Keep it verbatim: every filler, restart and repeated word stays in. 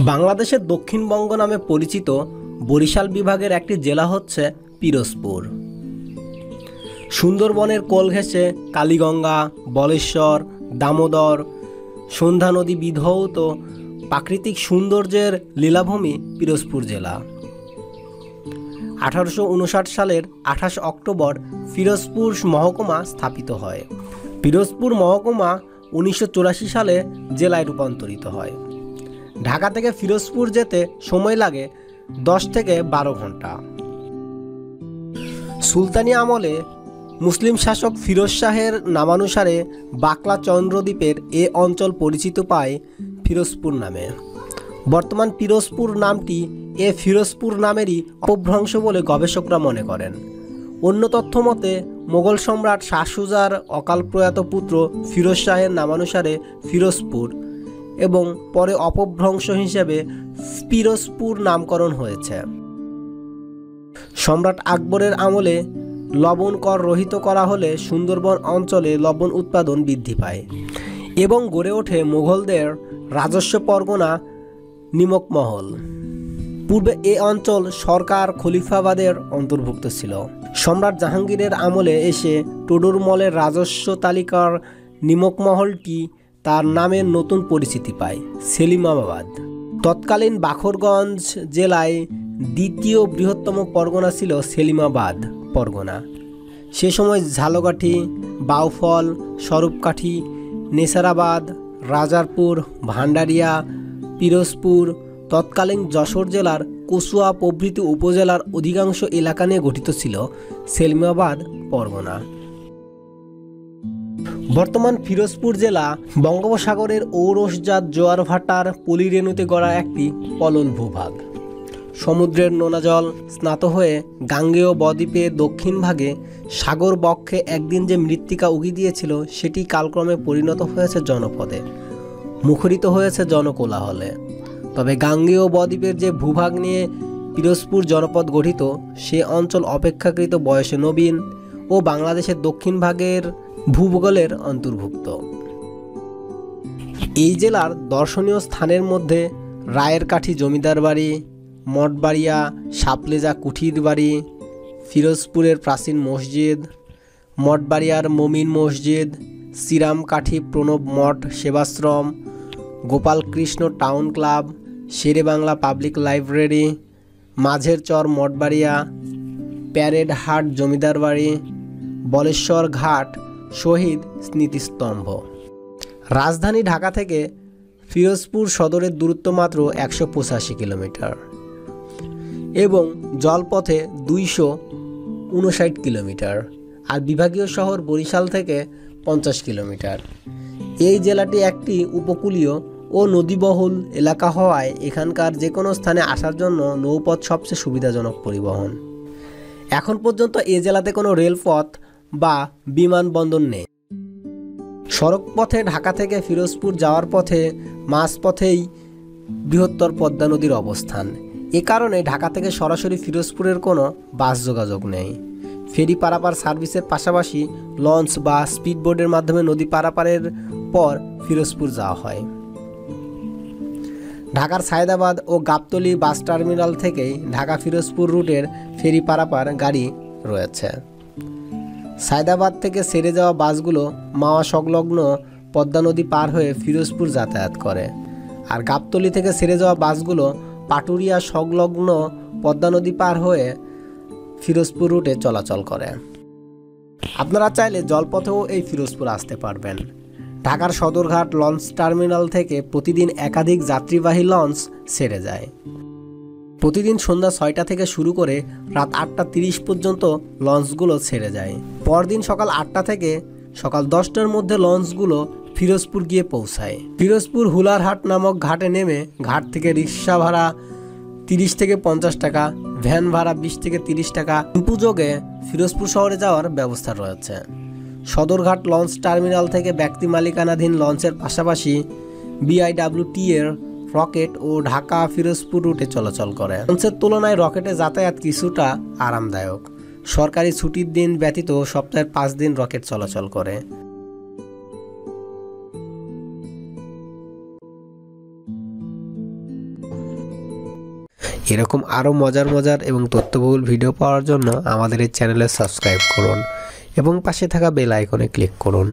বাংলাদেশের দক্ষিণবঙ্গ নামে পরিচিত বরিশাল বিভাগের একটি জেলা হচ্ছে পিরোজপুর। সুন্দরবনের কোল ঘেঁষে কালীগঙ্গা, বলেশ্বর, দামোদর, সন্ধ্যা নদী বিধৌত প্রাকৃতিক সৌন্দর্যের লীলাভূমি পিরোজপুর জেলা। আঠারোশো উনষাট সালের আঠাশ অক্টোবর পিরোজপুর মহকুমা স্থাপিত হয়। পিরোজপুর মহকুমা উনিশশো চুরাশি সালে জেলায় রূপান্তরিত হয়। ঢাকা থেকে পিরোজপুর যেতে সময় লাগে দশ থেকে বারো ঘন্টা। সুলতানি আমলে মুসলিম শাসক ফিরোজ শাহের নামানুসারে বাকলা চন্দ্রদ্বীপের এ অঞ্চল পরিচিত পায় ফিরোজপুর নামে। বর্তমান পিরোজপুর নামটি এ ফিরোজপুর নামেরই অপভ্রংশ বলে গবেষকরা মনে করেন। অন্য তথ্য মতে মোগল সম্রাট শাহ সুজার অকালপ্রয়াত পুত্র ফিরোজ শাহের নামানুসারে ফিরোজপুর এবং পরে অপভ্রংশ হিসেবে পিরোজপুর নামকরণ হয়েছে। সম্রাট আকবরের আমলে লবণ কর রহিত করা হলে সুন্দরবন অঞ্চলে লবণ উৎপাদন বৃদ্ধি পায় এবং গড়ে ওঠে মোগলদের রাজস্ব পরগনা নিমকমহল। পূর্বে এ অঞ্চল সরকার খলিফাবাদের অন্তর্ভুক্ত ছিল। সম্রাট জাহাঙ্গীরের আমলে এসে টোডরমলের রাজস্ব তালিকার নিমকমহলটি তার নামের নতুন পরিচিতি পায়, সেলিমাবাদ। তৎকালীন বাখরগঞ্জ জেলায় দ্বিতীয় বৃহত্তম পরগনা ছিল সেলিমাবাদ পরগনা। সে সময় ঝালকাঠি, বাউফল, স্বরূপকাঠি, নেসারাবাদ, রাজারপুর, ভান্ডারিয়া, পিরোজপুর, তৎকালীন যশোর জেলার কচুয়া প্রভৃতি উপজেলার অধিকাংশ এলাকা নিয়ে গঠিত ছিল সেলিমাবাদ পরগনা। বর্তমান পিরোজপুর জেলা বঙ্গোপসাগরের ঔরসজাত জোয়ার ভাটার পলিরেণুতে গড়া একটি পলল ভূভাগ। সমুদ্রের নোনা জল স্নাত হয়ে গাঙ্গেয় বদ্বীপের দক্ষিণ ভাগে সাগর বক্ষে একদিন যে মৃত্তিকা উগি দিয়েছিল সেটি কালক্রমে পরিণত হয়েছে জনপদে, মুখরিত হয়েছে জনকোলাহলে। তবে গাঙ্গেয় বদ্বীপের যে ভূভাগ নিয়ে পিরোজপুর জনপদ গঠিত সে অঞ্চল অপেক্ষাকৃত বয়সে নবীন ও বাংলাদেশের দক্ষিণ ভাগের ভূগোলের অন্তর্ভুক্ত। এই জেলার দর্শনীয় স্থানের মধ্যে রায়ের কাঠি জমিদার বাড়ি, মঠবাড়িয়া, সাপলেজা কুঠির বাড়ি, ফিরোজপুরের প্রাচীন মসজিদ, মঠবাড়িয়ার মমিন মসজিদ, শ্রীরামকাঠি প্রণব মঠ সেবাশ্রম, Gopalkrishna town club, Sher e Bangla public library, মাঝের চর মঠবাড়িয়া, প্যারেড হাট জমিদার বাড়ি, বলেশ্বর ঘাট শহীদ স্মৃতিস্তম্ভ। রাজধানী ঢাকা থেকে পিরোজপুর সদরের দূরত্ব মাত্র একশো পঁচাশি কিলোমিটার এবং জলপথে দুইশো উনষাট কিলোমিটার, আর বিভাগীয় শহর বরিশাল থেকে পঞ্চাশ কিলোমিটার। এই জেলাটি একটি উপকূলীয় ও নদীবহুল এলাকা হওয়ায় এখানকার যে কোনো স্থানে আসার জন্য নৌপথ সবচেয়ে সুবিধাজনক পরিবহন। এখন পর্যন্ত এ জেলাতে কোনো রেলপথ বা বিমানবন্দর নেই। সড়ক পথে ঢাকা থেকে পিরোজপুর যাওয়ার পথে মাঝপথেই বৃহত্তর পদ্মা নদীর অবস্থান। এ কারণে ঢাকা থেকে সরাসরি পিরোজপুরের কোনো বাস যোগাযোগ নেই। ফেরি পারাপার সার্ভিসের পাশাপাশি লঞ্চ বা স্পিডবোটের মাধ্যমে নদী পারাপারের পর পিরোজপুর যাওয়া হয়। ঢাকার সায়দাবাদ ও গাবতলী বাস টার্মিনাল থেকেই ঢাকা পিরোজপুর রুটের ফেরি পারাপার গাড়ি রয়েছে। সায়দাবাদ থেকে ছেড়ে যাওয়া বাসগুলো মাওয়া সংলগ্ন পদ্মা নদী পার হয়ে পিরোজপুর যাতায়াত করে, আর গাবতলী থেকে ছেড়ে যাওয়া বাসগুলো পাটুরিয়া সংলগ্ন পদ্মা নদী পার হয়ে পিরোজপুর রুটে চলাচল করে। আপনারা চাইলে জলপথেও এই পিরোজপুর আসতে পারবেন। ঢাকার সদরঘাট লঞ্চ টার্মিনাল থেকে প্রতিদিন একাধিক যাত্রীবাহী লঞ্চ ছেড়ে যায়। প্রতিদিন সন্ধ্যা ছয়টা থেকে শুরু করে রাত আটটা তিরিশ পর্যন্ত লঞ্চগুলো ছেড়ে যায়। পরদিন সকাল আটটা থেকে সকাল দশটার মধ্যে লঞ্চগুলো পিরোজপুর গিয়ে পৌঁছায়। পিরোজপুর হুলারহাট নামক ঘাটে নেমে ঘাট থেকে রিক্সা ভাড়া তিরিশ থেকে পঞ্চাশ টাকা, ভ্যান ভাড়া বিশ থেকে তিরিশ টাকা, টেম্পু যোগে পিরোজপুর শহরে যাওয়ার ব্যবস্থা রয়েছে। সদরঘাট লঞ্চ টার্মিনাল থেকে ব্যক্তি মালিকানাধীন লঞ্চের পাশাপাশি বিআইডব্লিউটি এর রকেট ও ঢাকা পিরোজপুর রুটে চলাচল করে। লঞ্চের তুলনায় রকেটে যাতায়াত কিছুটা আরামদায়ক। সরকারি ছুটির দিন ব্যতীত সপ্তাহের পাঁচ দিন রকেট চলাচল করে। এরকম আরও মজার মজার এবং তথ্যবহুল ভিডিও পাওয়ার জন্য আমাদের এই চ্যানেলে সাবস্ক্রাইব করুন এবং পাশে থাকা বেল আইকনে ক্লিক করুন।